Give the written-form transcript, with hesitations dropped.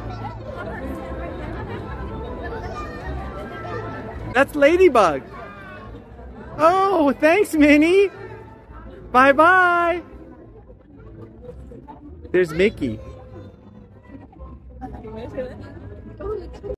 That's Ladybug. Oh, thanks, Minnie. Bye-bye. There's Mickey.